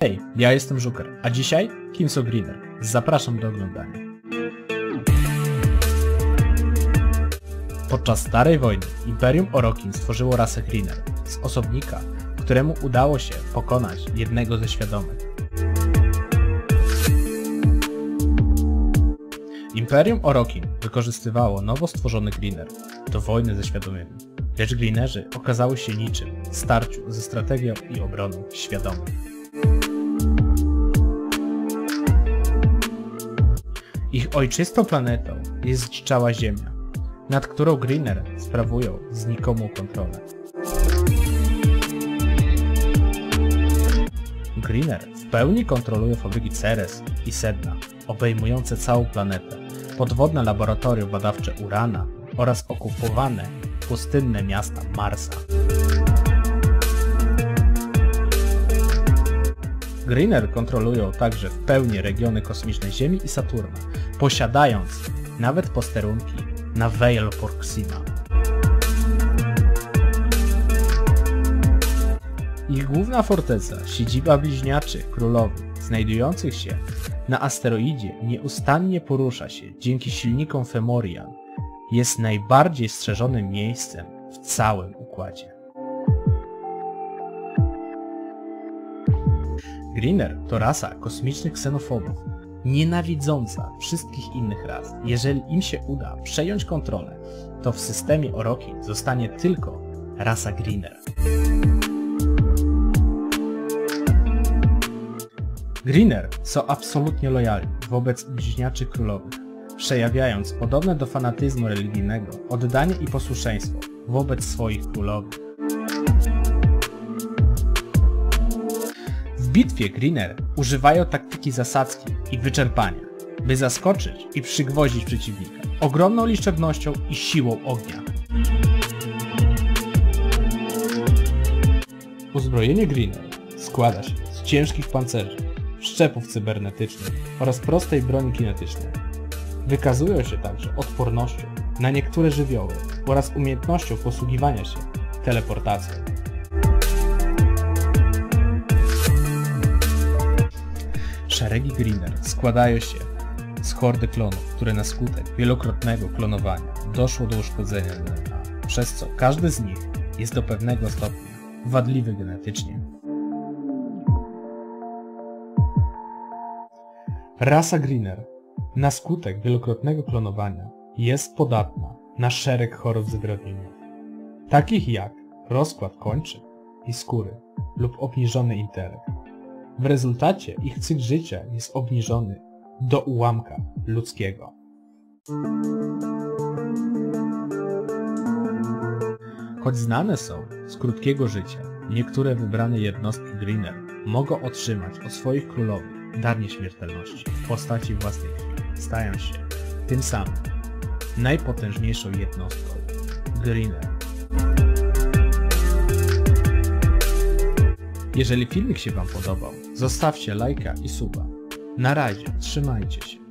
Hej, ja jestem Żuker, a dzisiaj Kings of Greener. Zapraszam do oglądania. Podczas Starej Wojny Imperium Orokin stworzyło rasę Greener z osobnika, któremu udało się pokonać jednego ze świadomych. Imperium Orokin wykorzystywało nowo stworzony Greener do wojny ze świadomymi, lecz Greenerzy okazały się niczym w starciu ze strategią i obroną świadomych. Ich ojczystą planetą jest zdziczała Ziemia, nad którą Greener sprawują znikomą kontrolę. Greener w pełni kontrolują fabryki Ceres i Sedna, obejmujące całą planetę, podwodne laboratorium badawcze Urana oraz okupowane pustynne miasta Marsa. Greener kontrolują także w pełni regiony kosmiczne Ziemi i Saturna, posiadając nawet posterunki na Vale Proxima. Ich główna forteca, siedziba bliźniaczych królowych, znajdujących się na asteroidzie, nieustannie porusza się dzięki silnikom Fomorian. Jest najbardziej strzeżonym miejscem w całym układzie. Greener to rasa kosmicznych ksenofobów, nienawidząca wszystkich innych ras. Jeżeli im się uda przejąć kontrolę, to w systemie Orokin zostanie tylko rasa Greener. Greener są absolutnie lojalni wobec bliźniaczych królowych, przejawiając podobne do fanatyzmu religijnego oddanie i posłuszeństwo wobec swoich królowych. W bitwie Greener używają taktyki zasadzki i wyczerpania, by zaskoczyć i przygwoździć przeciwnika ogromną liczebnością i siłą ognia. Uzbrojenie Greener składa się z ciężkich pancerzy, szczepów cybernetycznych oraz prostej broni kinetycznej. Wykazują się także odpornością na niektóre żywioły oraz umiejętnością posługiwania się teleportacją. Szeregi Greener składają się z hordy klonów, które na skutek wielokrotnego klonowania doszło do uszkodzenia DNA, przez co każdy z nich jest do pewnego stopnia wadliwy genetycznie. Rasa Greener na skutek wielokrotnego klonowania jest podatna na szereg chorób zwyrodnieniowych, takich jak rozkład kończyn i skóry lub obniżony intelekt. W rezultacie ich cykl życia jest obniżony do ułamka ludzkiego. Choć znane są z krótkiego życia, niektóre wybrane jednostki Greener mogą otrzymać od swoich królowych dar nieśmiertelności w postaci własnej krwi, stając się tym samym najpotężniejszą jednostką Greener. Jeżeli filmik się Wam podobał, zostawcie lajka i suba. Na razie, trzymajcie się.